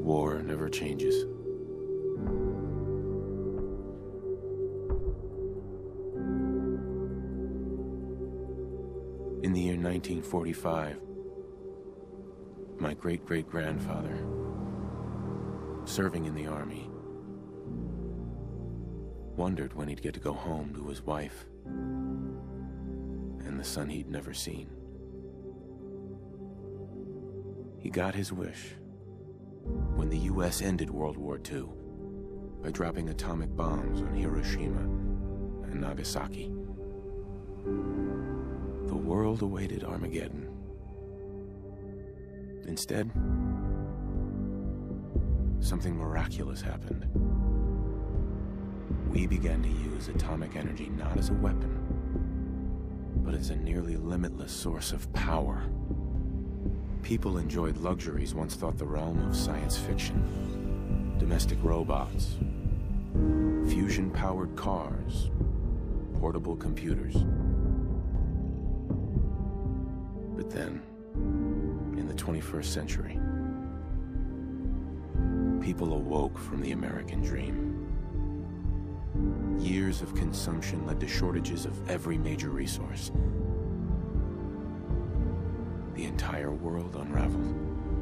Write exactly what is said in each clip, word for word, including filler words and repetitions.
War never changes. In the year nineteen forty-five, my great-great-grandfather, serving in the army, wondered when he'd get to go home to his wife and the son he'd never seen. He got his wish when the U S ended World War Two by dropping atomic bombs on Hiroshima and Nagasaki. The world awaited Armageddon. Instead, something miraculous happened. We began to use atomic energy not as a weapon, but as a nearly limitless source of power. People enjoyed luxuries once thought the realm of science fiction. Domestic robots, fusion-powered cars, portable computers. But then, in the twenty-first century, people awoke from the American dream. Years of consumption led to shortages of every major resource. The entire world unraveled.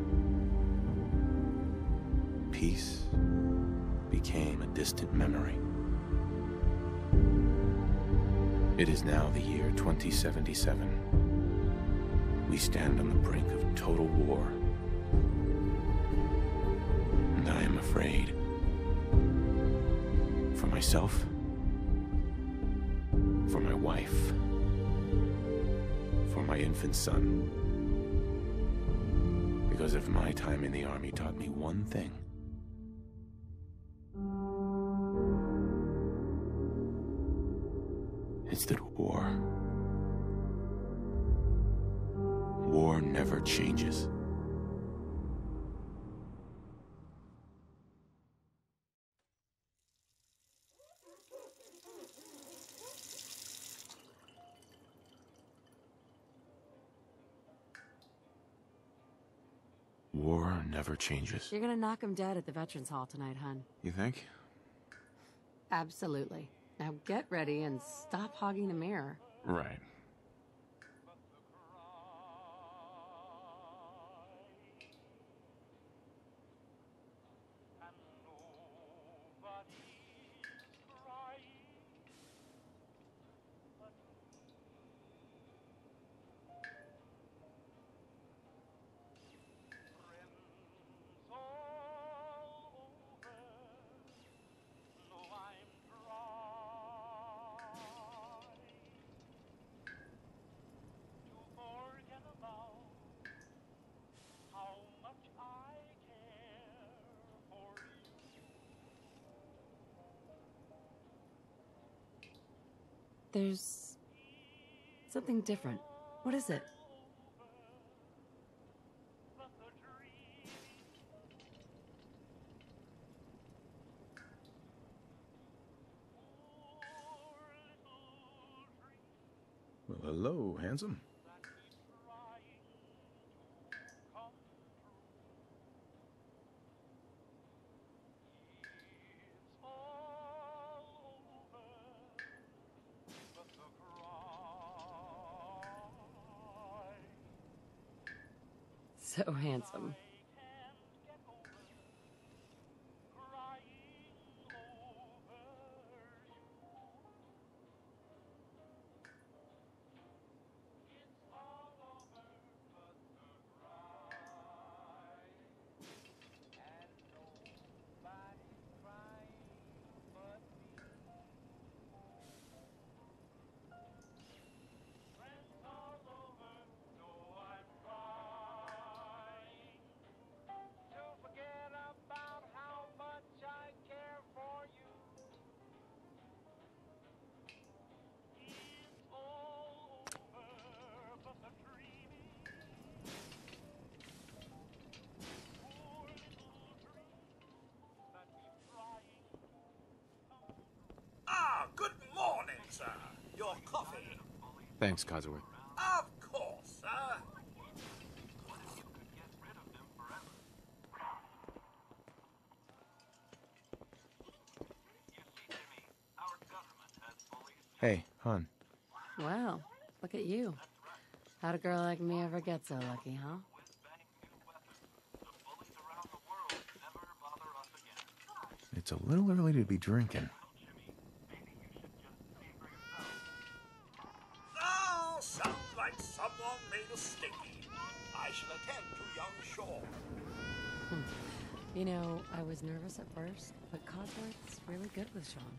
Peace became a distant memory. It is now the year twenty seventy-seven. We stand on the brink of total war. And I am afraid. For myself, for my wife, for my infant son. Because if my time in the army taught me one thing, it's that war, war never changes. War never changes. You're gonna knock him dead at the Veterans Hall tonight, hun. You think? Absolutely. Now get ready and stop hogging the mirror. Right. There's something different. What is it? Well, hello, handsome. So handsome. Good morning, sir. Your coffee. Thanks, Codsworth. Of course, sir. Hey, hon. Well, look at you. How'd a girl like me ever get so lucky, huh? It's a little early to be drinking. Oh, sounds like someone made a sticky. I shall attend to young Shaw. You know, I was nervous at first, but Codsworth's really good with Sean.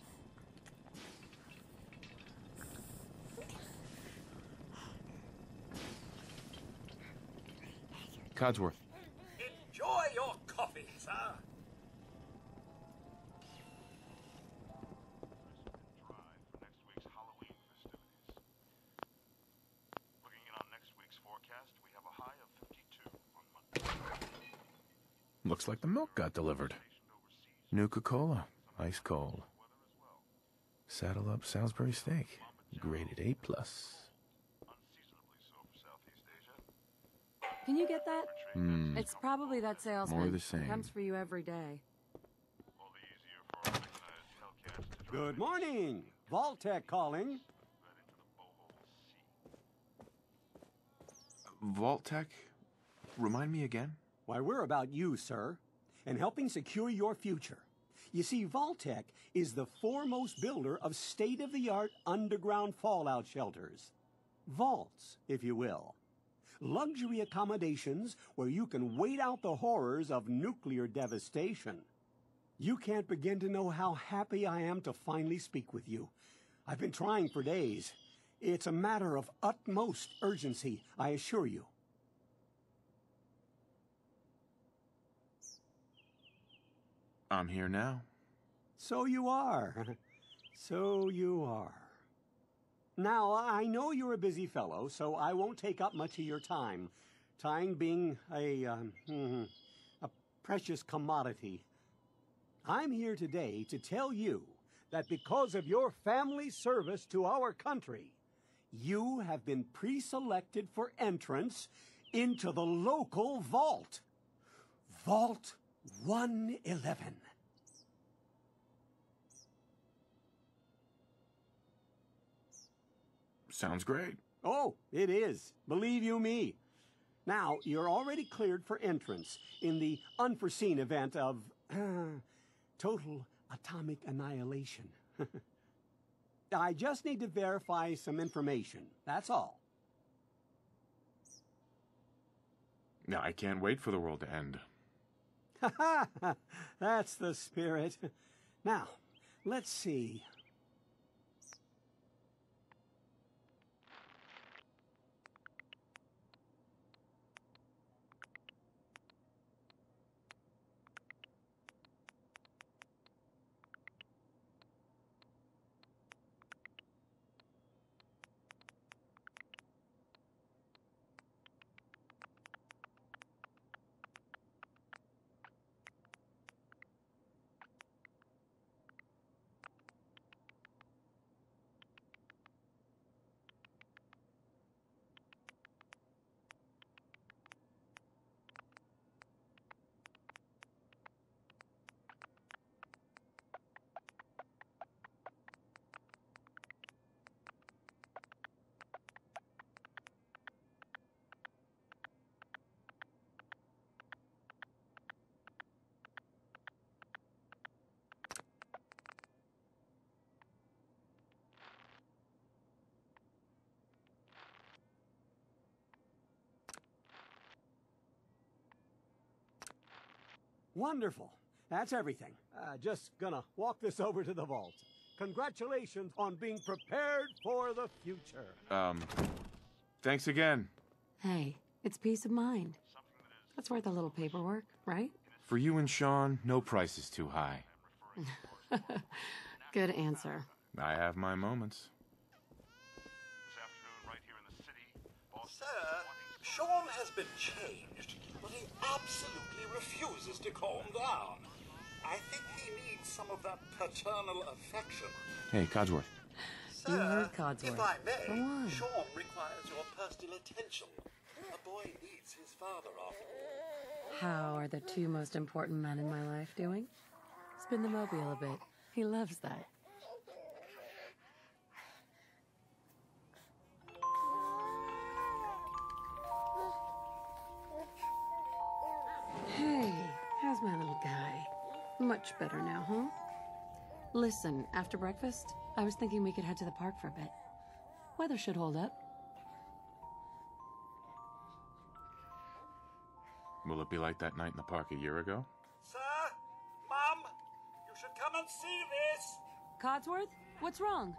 Codsworth. Enjoy your coffee, sir. Looks like the milk got delivered. Nuka-Cola, ice cold. Saddle up Salisbury steak, graded A plus. Can you get that? Hmm. It's probably that salesman. More of the same. Comes for you every day. Good morning. Vault-Tec calling. Vault-Tec? Remind me again? Why, we're about you, sir, and helping secure your future. You see, Vault-Tec is the foremost builder of state-of-the-art underground fallout shelters. Vaults, if you will. Luxury accommodations where you can wait out the horrors of nuclear devastation. You can't begin to know how happy I am to finally speak with you. I've been trying for days. It's a matter of utmost urgency, I assure you. I'm here now. So you are. So you are. Now, I know you're a busy fellow, so I won't take up much of your time. Time being a, um, a precious commodity. I'm here today to tell you that because of your family service to our country, you have been pre-selected for entrance into the local vault. Vault one eleven. Sounds great. Oh, it is. Believe you me. Now, you're already cleared for entrance in the unforeseen event of uh, total atomic annihilation. I just need to verify some information. That's all. Now, I can't wait for the world to end. Ha ha! That's the spirit. Now, let's see. Wonderful. That's everything. Uh, just gonna walk this over to the vault. Congratulations on being prepared for the future. Um, thanks again. Hey, it's peace of mind. That's worth a little paperwork, right? For you and Sean, no price is too high. Good answer. I have my moments. Sir, Sean has been changed, but he absolutely refuses to calm down. I think he needs some of that paternal affection. Hey, Codsworth. Sir, You heard Codsworth. if I may, Go on. Sean requires your personal attention. A boy needs his father after all. How are the two most important men in my life doing? Spin the mobile a bit. He loves that. Much better now, huh? Listen, after breakfast, I was thinking we could head to the park for a bit. Weather should hold up. Will it be like that night in the park a year ago? Sir? Mum? You should come and see this! Codsworth? What's wrong?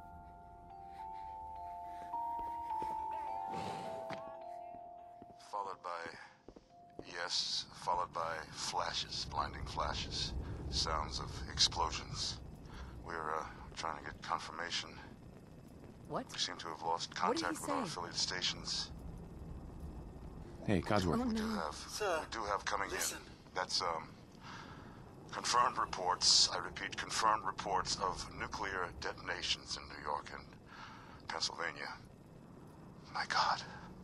Followed by... yes, followed by flashes, blinding flashes. Sounds of explosions. We're, uh, trying to get confirmation. What? We seem to have lost What did he contact with our say? affiliate stations. Hey, Codsworth. Oh, We do no. have... Sir, we do have coming listen. in. That's, um... confirmed reports, I repeat, confirmed reports of nuclear detonations in New York and Pennsylvania. My God.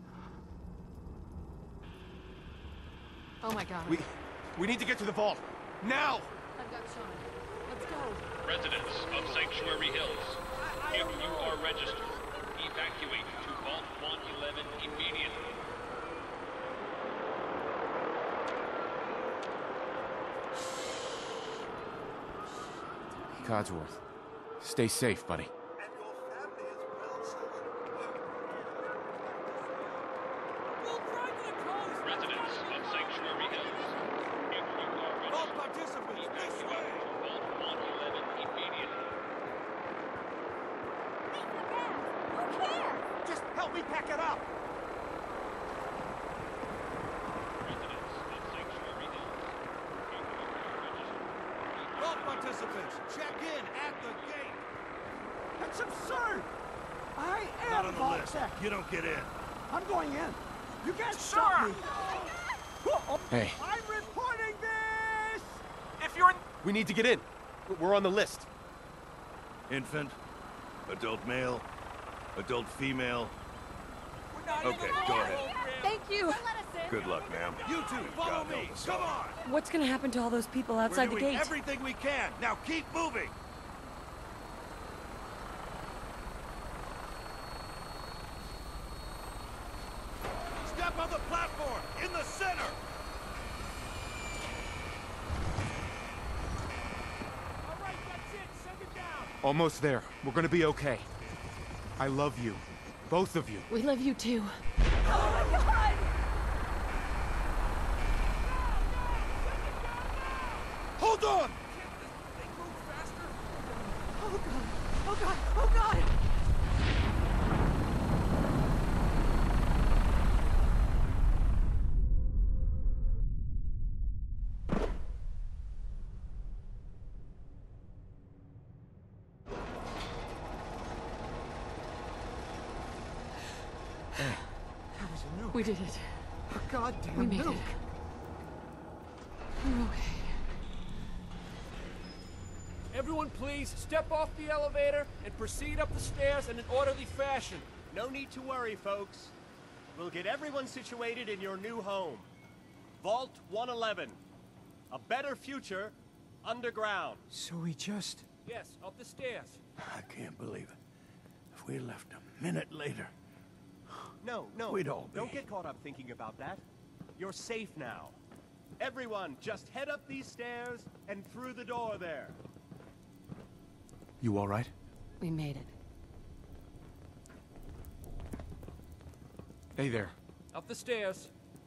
Oh my god. We... we need to get to the vault. Now! I've got Sean. Let's go. Residents of Sanctuary Hills, if you are registered, evacuate to Vault one eleven immediately. Codsworth. Stay safe, buddy. And your family as well, sir. Residents of Sanctuary Hills, if you are registered, evacuate to Vault one eleven immediately. Just help me pack it up! Residents of Sanctuary Hills, if you are registered, All participants, check in at the gate! That's absurd! I am Not on the Vault list. Tech. You don't get in. I'm going in. You can't stop me. Whoa, Hey, I'm reporting this! If you're in... We need to get in. We're on the list. Infant, adult male, adult female. Okay, go ahead. Thank you. Good luck, ma'am. You two, follow me. Come on. What's gonna happen to all those people outside We're the doing gate? everything we can. Now keep moving. Step on the platform in the center. All right, that's it. Send it down. Almost there. We're gonna be okay. I love you. Both of you. We love you too. Hold on. Oh god. Oh god. Oh god. We did it. A goddamn We made it. nuke. We're okay. Everyone please, step off the elevator and proceed up the stairs in an orderly fashion. No need to worry, folks. We'll get everyone situated in your new home. Vault one eleven. A better future underground. So we just... Yes, up the stairs. I can't believe it. If we left a minute later... No, no. We'd all be. Don't get caught up thinking about that. You're safe now. Everyone, just head up these stairs and through the door there. You all right? We made it. Hey there. Up the stairs.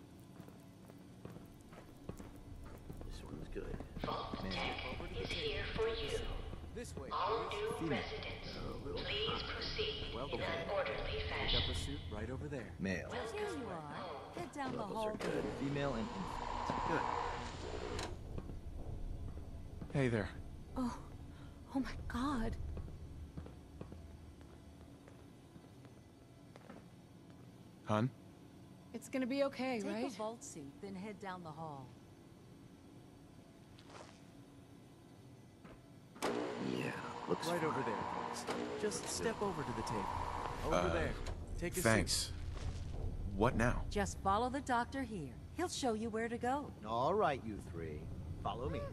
This one's good. Vault Tech is here for you. This way. All new residents, please proceed in an orderly fashion. Up a suit right over there. Male. Here you are. Head down the Levels hall. are good. Female and infant. Good. Hey there. Oh. Oh my god. Hun? It's gonna be okay, Take right? a vault suit, then head down the hall. Yeah, looks Right fine. over there, folks. Just step over to the table. Over Uh, there. Take a Thanks. seat. What now? Just follow the doctor here. He'll show you where to go. All right, you three. Follow me.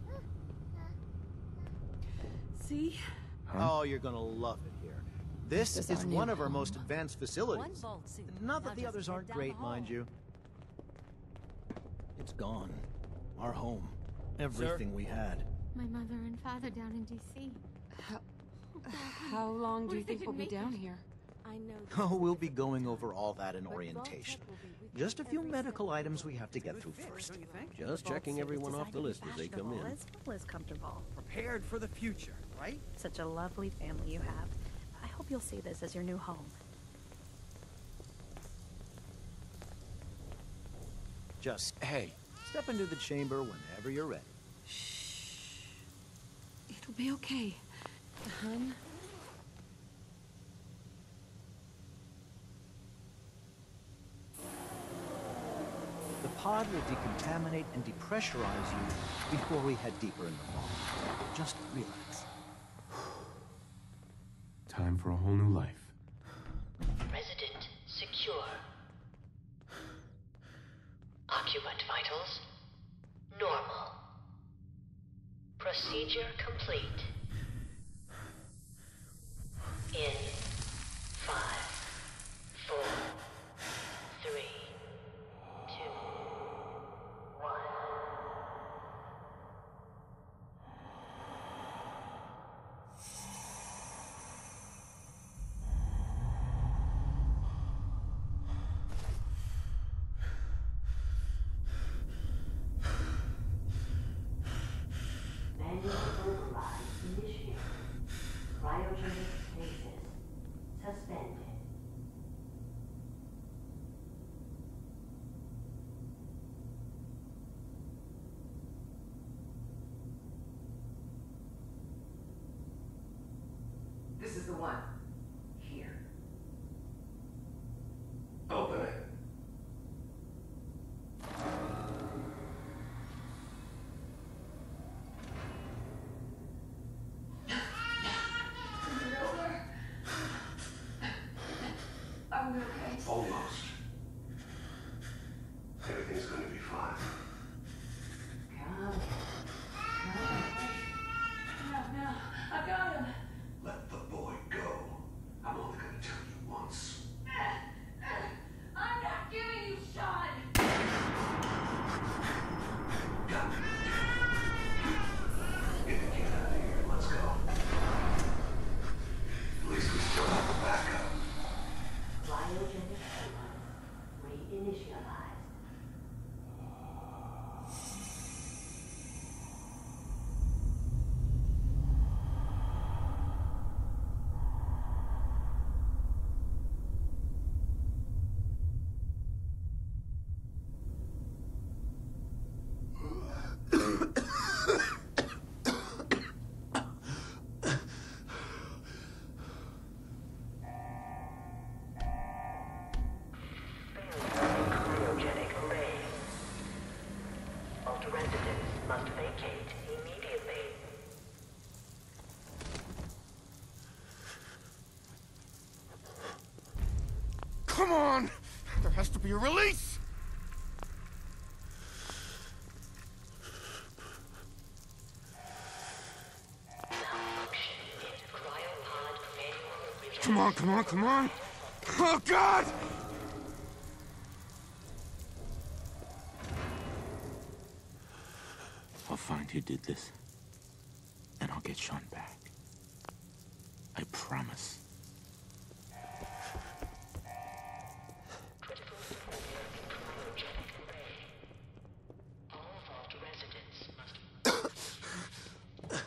See? Oh, you're gonna love it here. This This is is our one new of our home. most advanced One facilities. vault suit. Not Now that the just others head aren't down great, the mind hall. you. It's gone. Our home. everything Sir? we had. My mother and father down in D C How, how long do you think we'll be down here? I know. Oh, we'll be going over all that in orientation. Just a few medical items we have to get through first. Just checking everyone off the list as they come in. As well as comfortable. Prepared for the future, right? Such a lovely family you have. I hope you'll see this as your new home. Just Hey, step into the chamber whenever you're ready. It'll be okay, hun. The pod will decontaminate and depressurize you before we head deeper in the vault. Just relax. time for a whole new life. Resident secure. Occupant vitals normal. Procedure complete. In five, four, three, two, one. Manual override initiated. Cryogenic stasis suspended. This is the one. Here. Open it. Are we okay? Almost. Everything's gonna be fine. Come. Come. No, no. I got him. Let the boy go. I'm only gonna tell you once. I'm not giving you Sean. Got it. Get the kid out of here. Let's go. At least we still have the backup. Cryogenic cycle reinitialized. Cryogenic array. Alt residents must vacate immediately. Come on! There has to be a release! Malfunction in cryopod manual. Come on, come on, come on! Oh, God! I'll find who did this, and I'll get Sean back. I promise. Critical failure in cryogenic array. All vault residents must.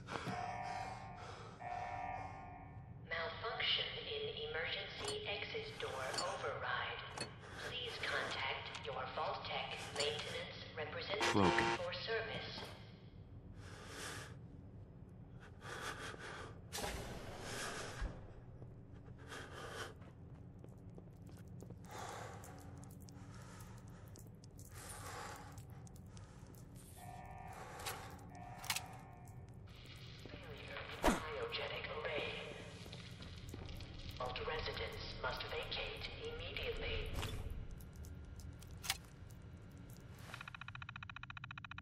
Malfunction in emergency exit door override. Please contact your Vault Tech maintenance representative Broken. for service. Cryogenic array. Alt residents must vacate immediately.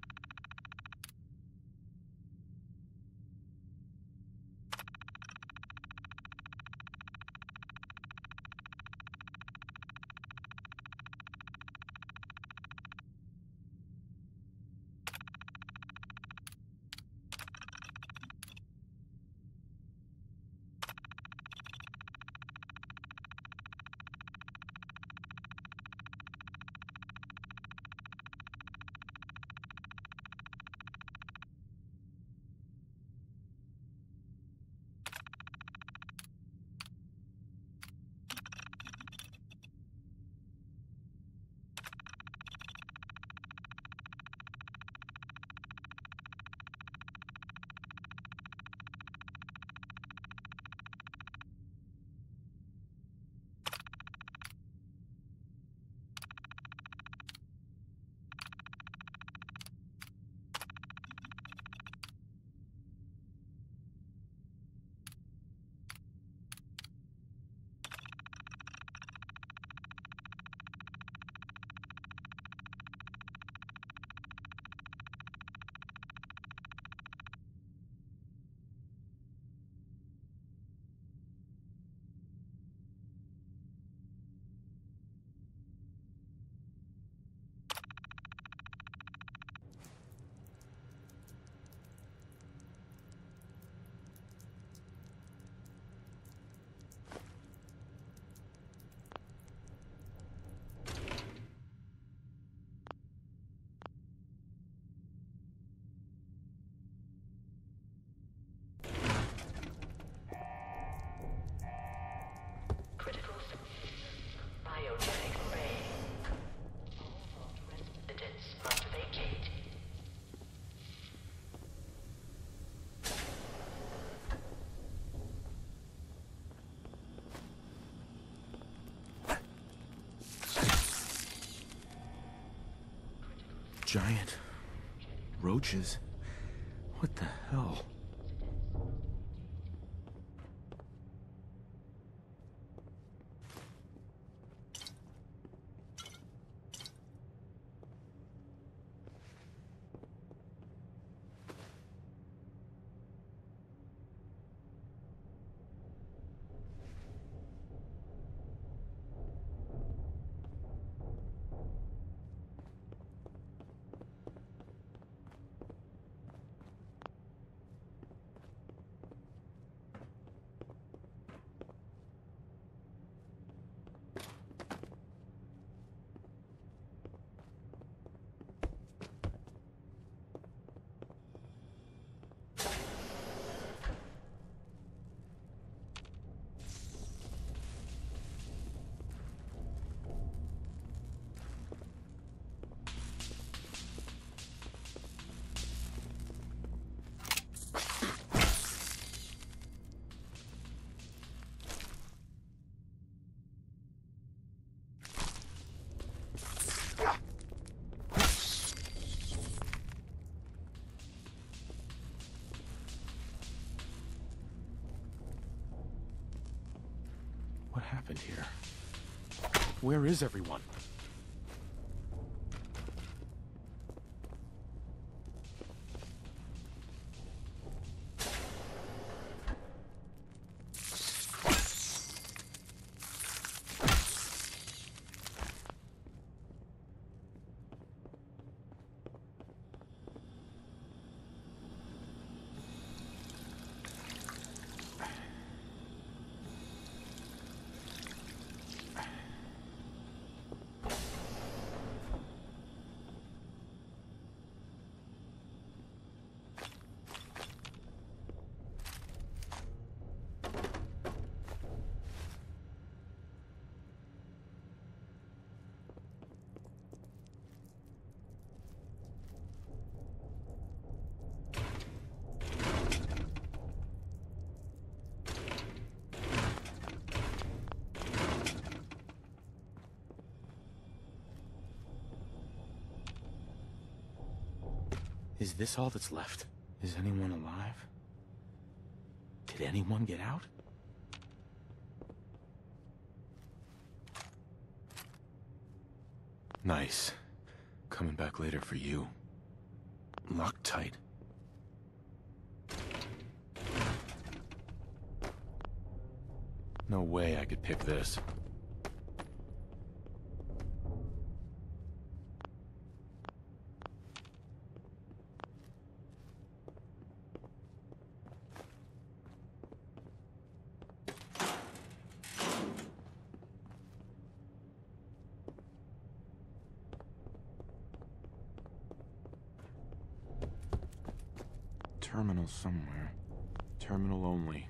giant roaches. What the hell? What happened here? Where is everyone? Is this all that's left? Is anyone alive? Did anyone get out? Nice. Coming back later for you. Locked tight. No way I could pick this. Terminal somewhere. Terminal only.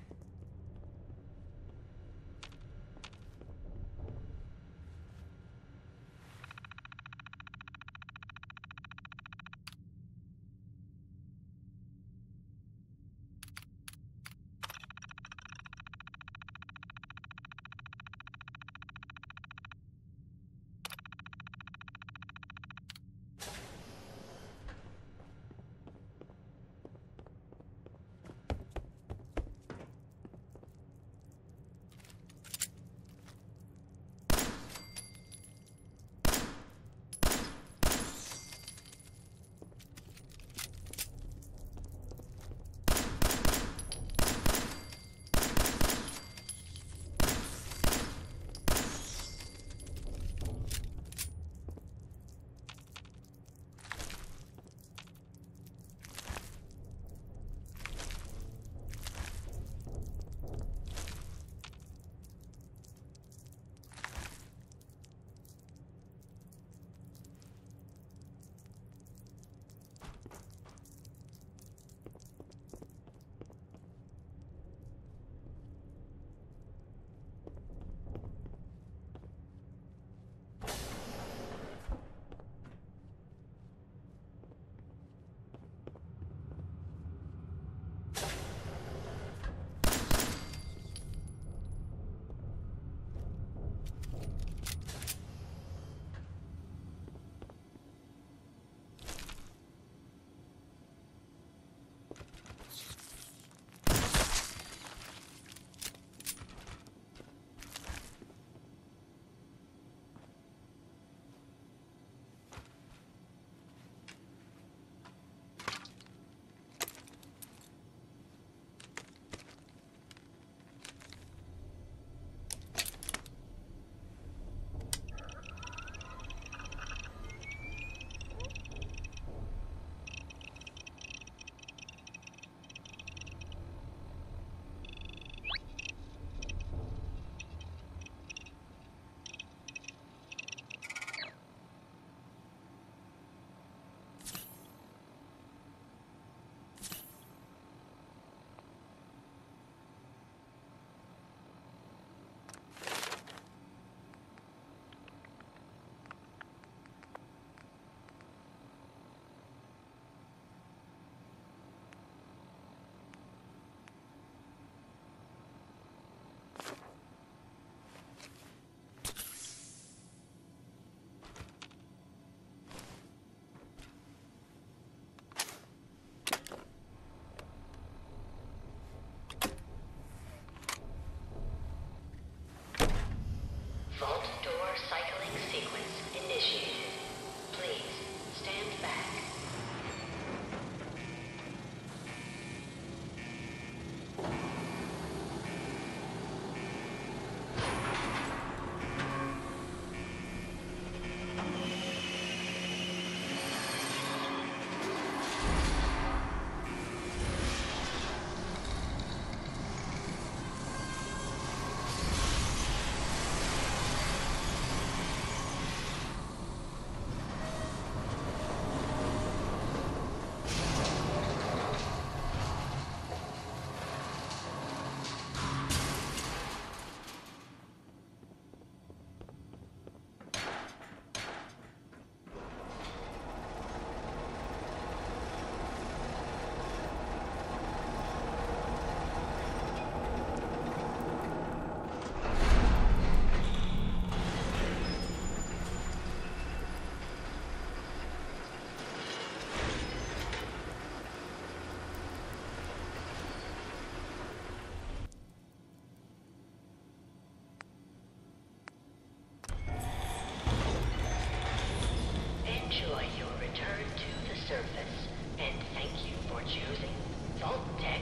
surface. And thank you for choosing Vault-Tec.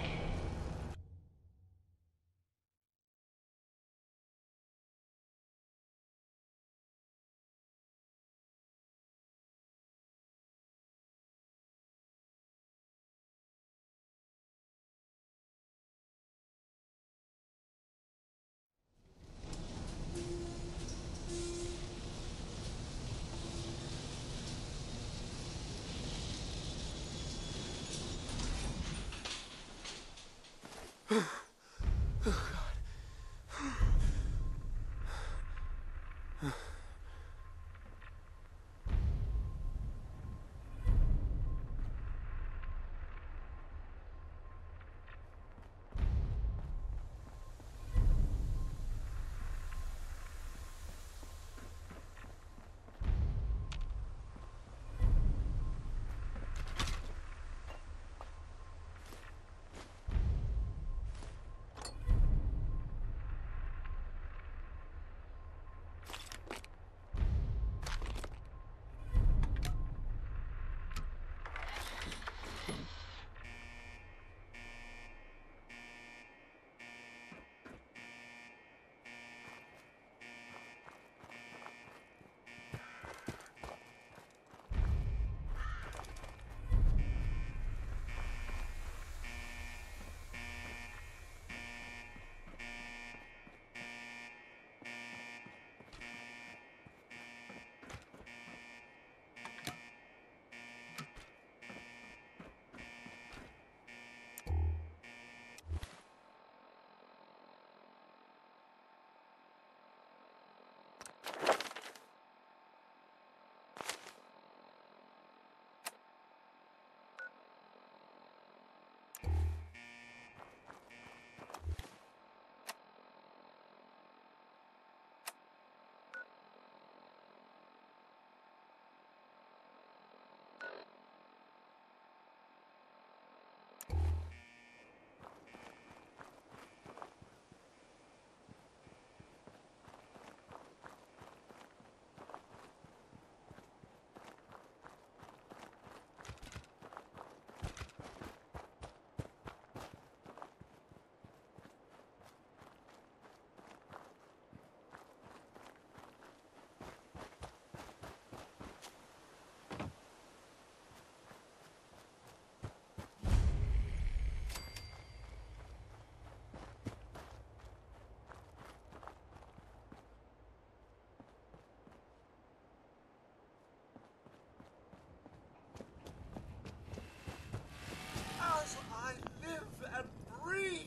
As I live and breathe.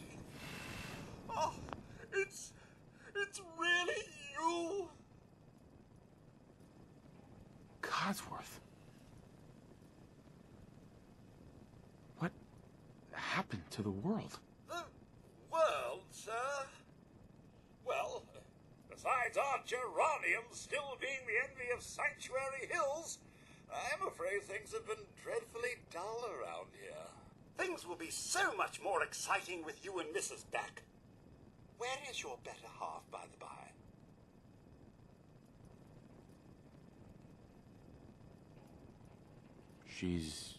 Oh, it's... it's really you. Codsworth. What happened to the world? The world, sir? Well, besides our geranium still being the envy of Sanctuary Hills, I'm afraid things have been dreadfully dull around here. Things will be so much more exciting with you and Missus Beck. Where is your better half, by the by? She's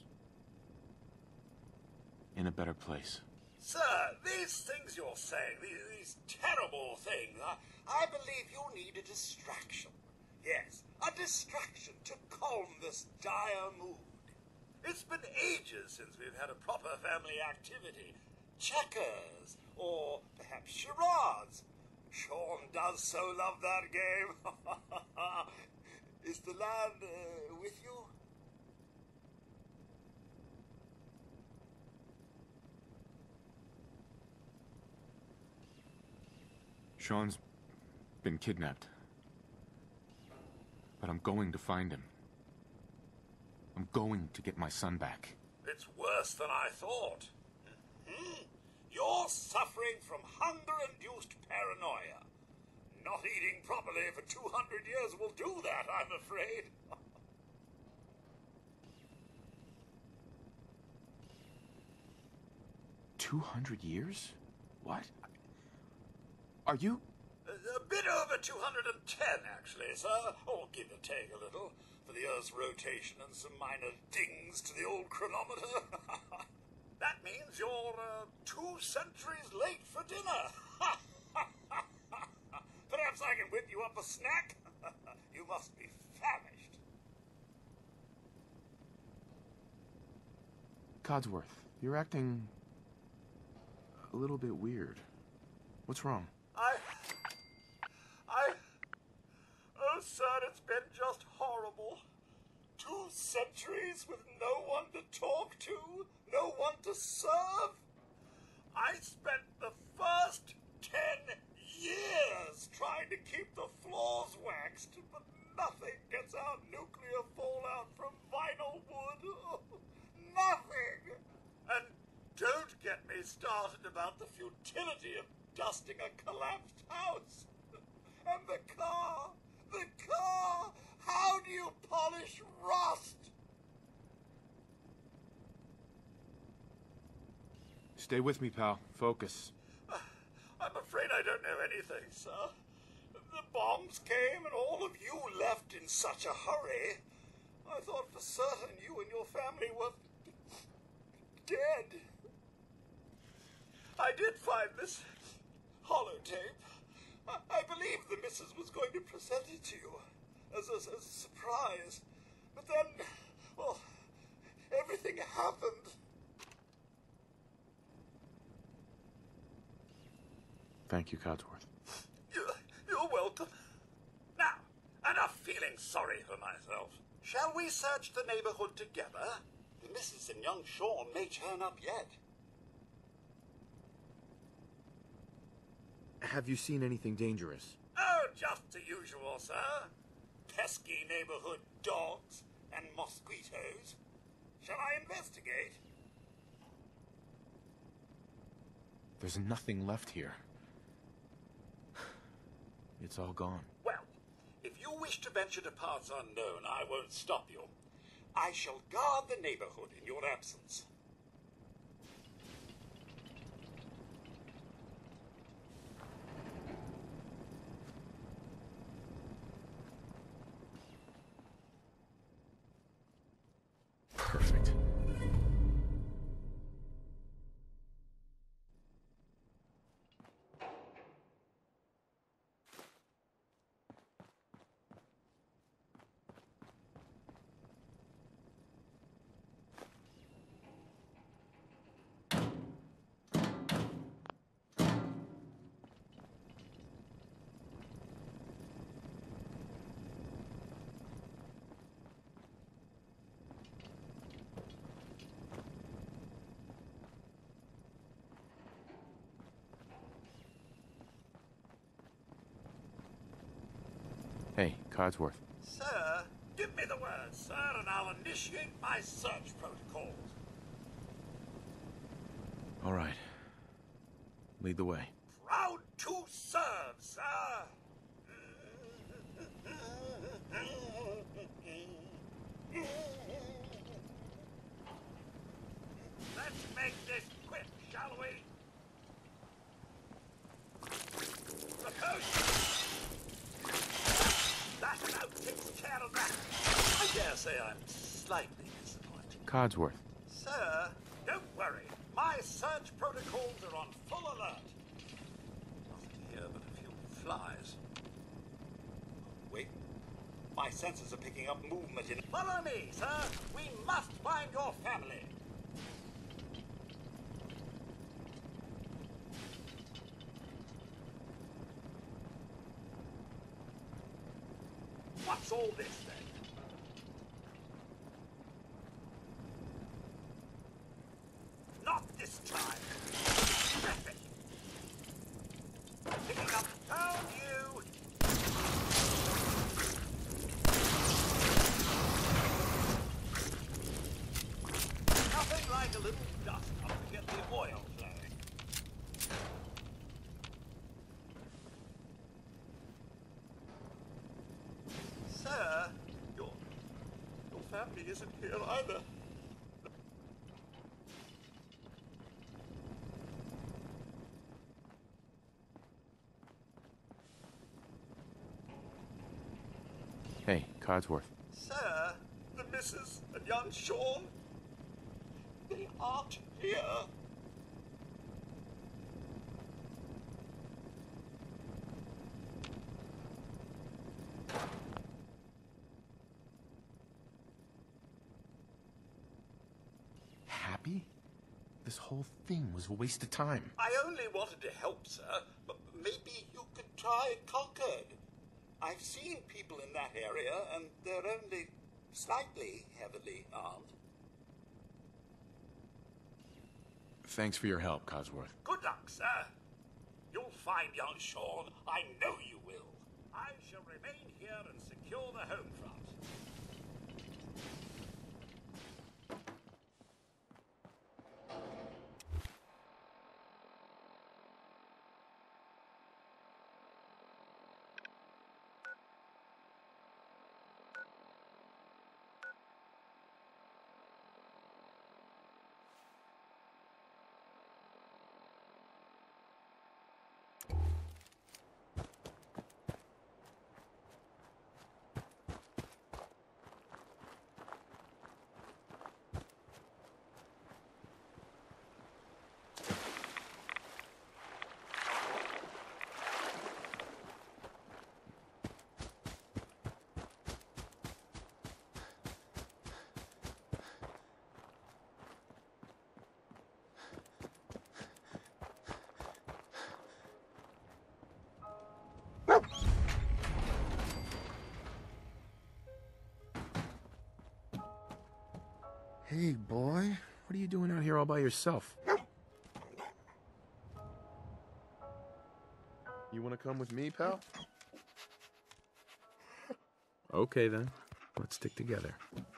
in a better place. Sir, these things you're saying, these, these terrible things, I, I believe you need a distraction. Yes, a distraction to calm this dire mood. It's been ages since we've had a proper family activity. Checkers, or perhaps charades. Sean does so love that game. Is the lad uh, with you? Sean's been kidnapped. But I'm going to find him. I'm going to get my son back. It's worse than I thought. Mm-hmm. You're suffering from hunger-induced paranoia. Not eating properly for two hundred years will do that, I'm afraid. Two hundred years? What? Are you... A, a bit over two hundred ten, actually, sir. Or give or take a little. For for the Earth's rotation and some minor dings to the old chronometer. That means you're uh, two centuries late for dinner. Perhaps I can whip you up a snack? You must be famished. Codsworth, you're acting a little bit weird. What's wrong? I... I... Oh, sir, it's been just horrible. Two centuries with no one to talk to, no one to serve. I spent the first ten years trying to keep the floors waxed, but nothing gets out nuclear fallout from vinyl wood. Oh, nothing! And don't get me started about the futility of dusting a collapsed house. And the car, the car, how do you polish rust? Stay with me, pal. Focus. I'm afraid I don't know anything, sir. The bombs came and all of you left in such a hurry. I thought for certain you and your family were dead. I did find this holotape. I, I believe the missus was going to present it to you as a, as a surprise. But then, well, everything happened. Thank you, Codsworth. You're, you're welcome. Now, enough feeling sorry for myself. Shall we search the neighborhood together? The missus and young Sean may turn up yet. Have you seen anything dangerous? Oh, just the usual, sir. Pesky neighborhood dogs and mosquitoes. Shall I investigate? There's nothing left here. It's all gone. Well, if you wish to venture to parts unknown, I won't stop you. I shall guard the neighborhood in your absence. Perfect. Hey, Codsworth. Sir, give me the word, sir, and I'll initiate my search protocols. All right. Lead the way. Proud to serve, sir. Let's make this quick, shall we? The coast! That about takes care of that. I dare say I'm slightly disappointed. Codsworth. Sir, don't worry. My search protocols are on full alert. Nothing here but a few flies. Wait. My senses are picking up movement in... Follow me, sir. We must find your family. What's all this, then? Not this time. Terrific. Picking up, found you. Nothing like a little dust up to get the oil flowing. Sir, your, your family isn't here either. Hey, Codsworth. Sir, and young Sean? They aren't here. Happy? This whole thing was a waste of time. I only wanted to help, sir, but maybe you could try Concord. I've seen people in that area, and they're only slightly heavily armed. Thanks for your help, Cosworth. Good luck, sir. You'll find young Sean. I know you will. I shall remain here and secure the home front. Hey, boy. What are you doing out here all by yourself? You want to come with me, pal? Okay, then. Let's stick together.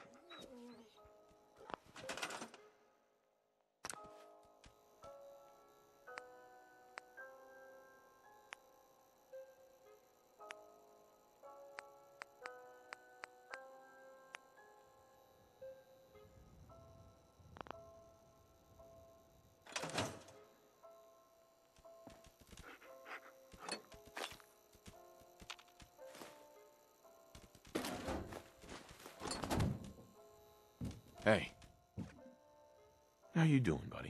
Hey. How you doing, buddy?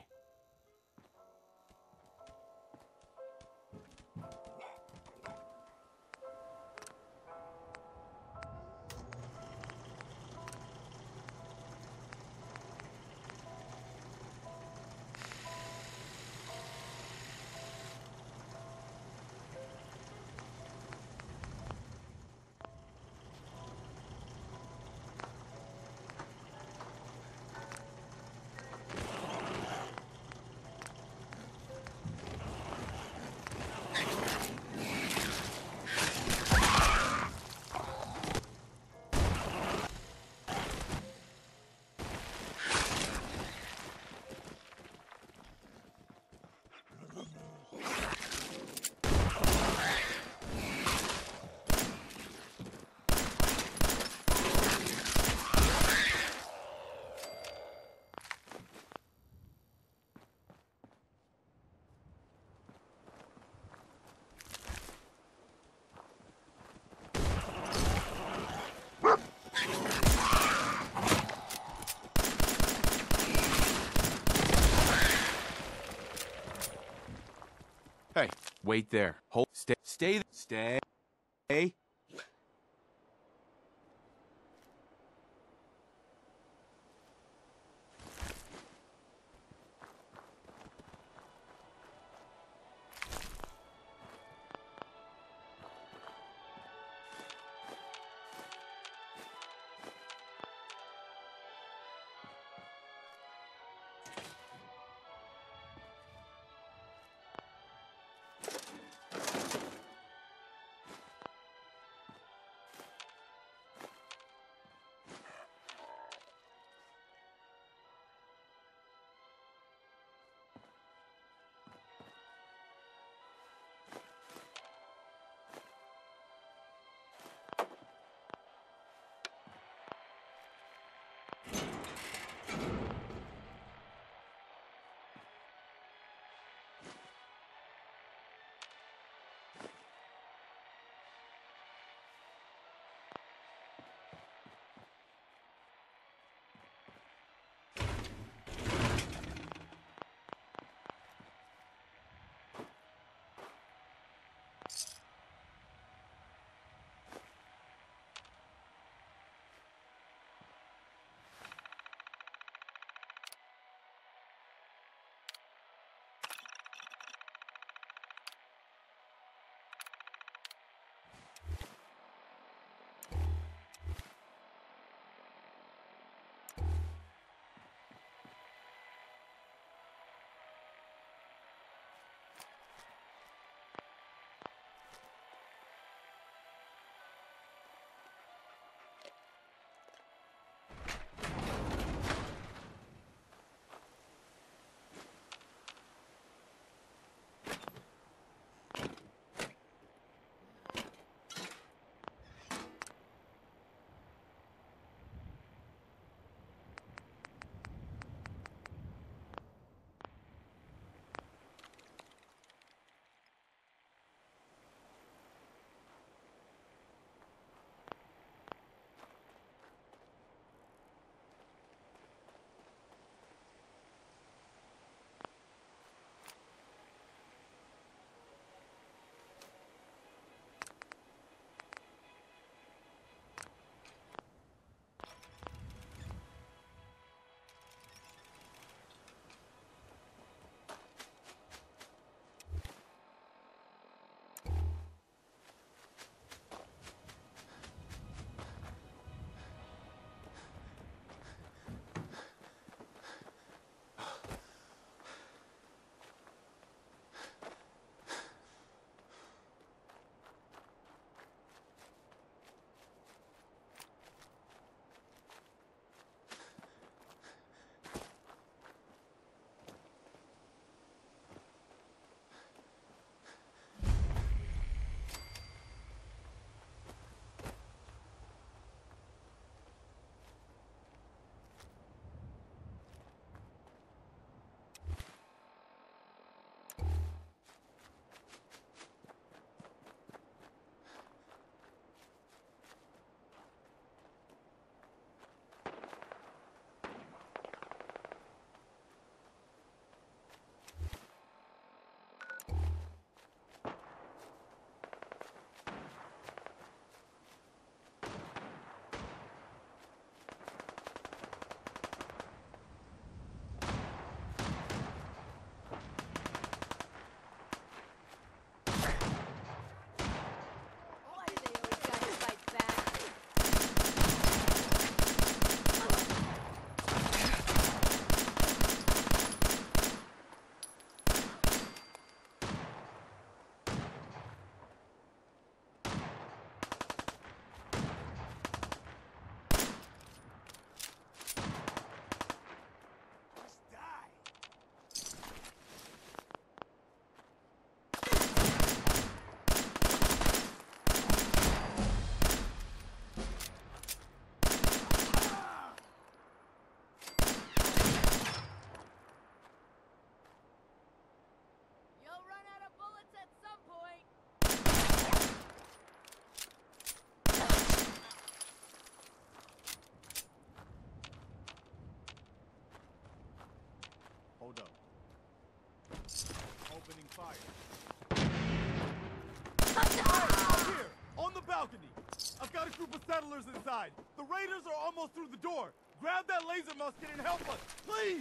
Hey, wait there. Hold. Stay. Stay. Stay. Stay. Hold up. Opening fire. Hey, up here! On the balcony! I've got a group of settlers inside. The raiders are almost through the door. Grab that laser musket and help us, please!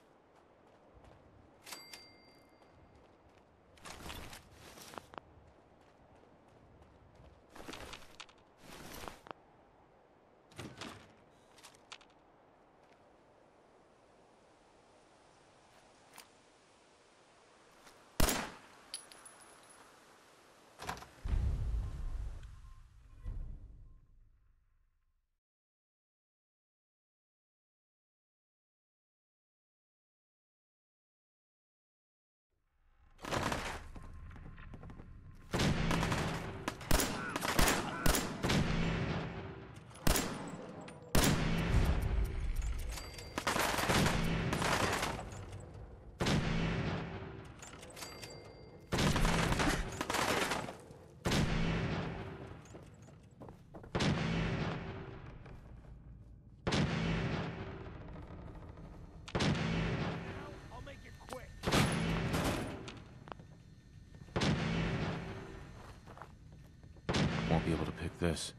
Won't be able to pick this.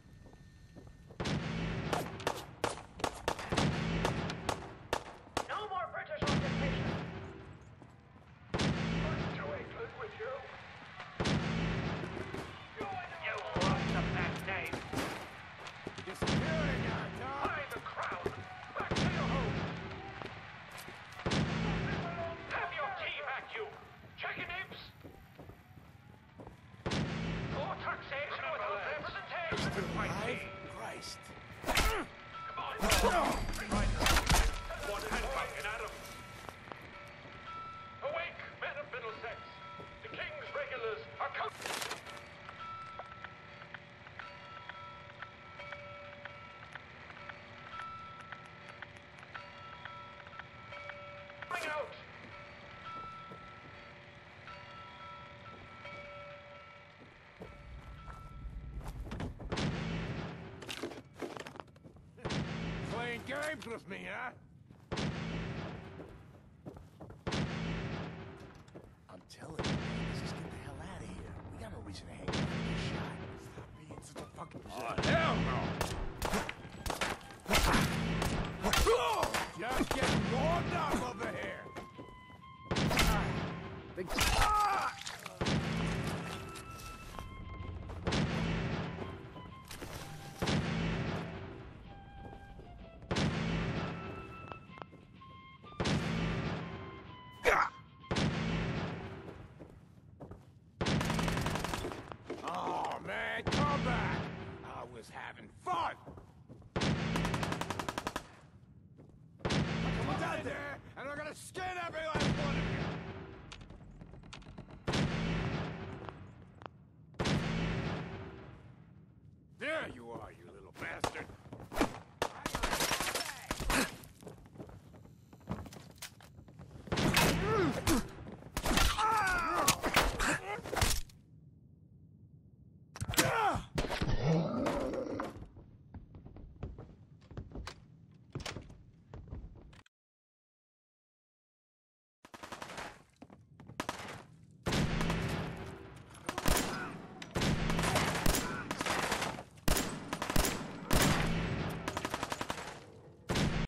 No more British occupation. What's to England with you? You want the back name. Disappearing our time. By the crown. Back to your home. Have your key back, you. Check your names. Or taxation without representation. Christ. Come on. Right. One handcuff in Adam. Awake, men of Middlesex. The king's regulars are coming. Coming out. Playing games with me, huh? I'm telling you, man, let's just get the hell out of here. We got no reason to hang out and get shot. Stop being such a fucking Oh, hell no! Just getting warmed up over here. Ah! Oh, man, come back! I was having fun! Come on out there, and we're gonna skin everyone!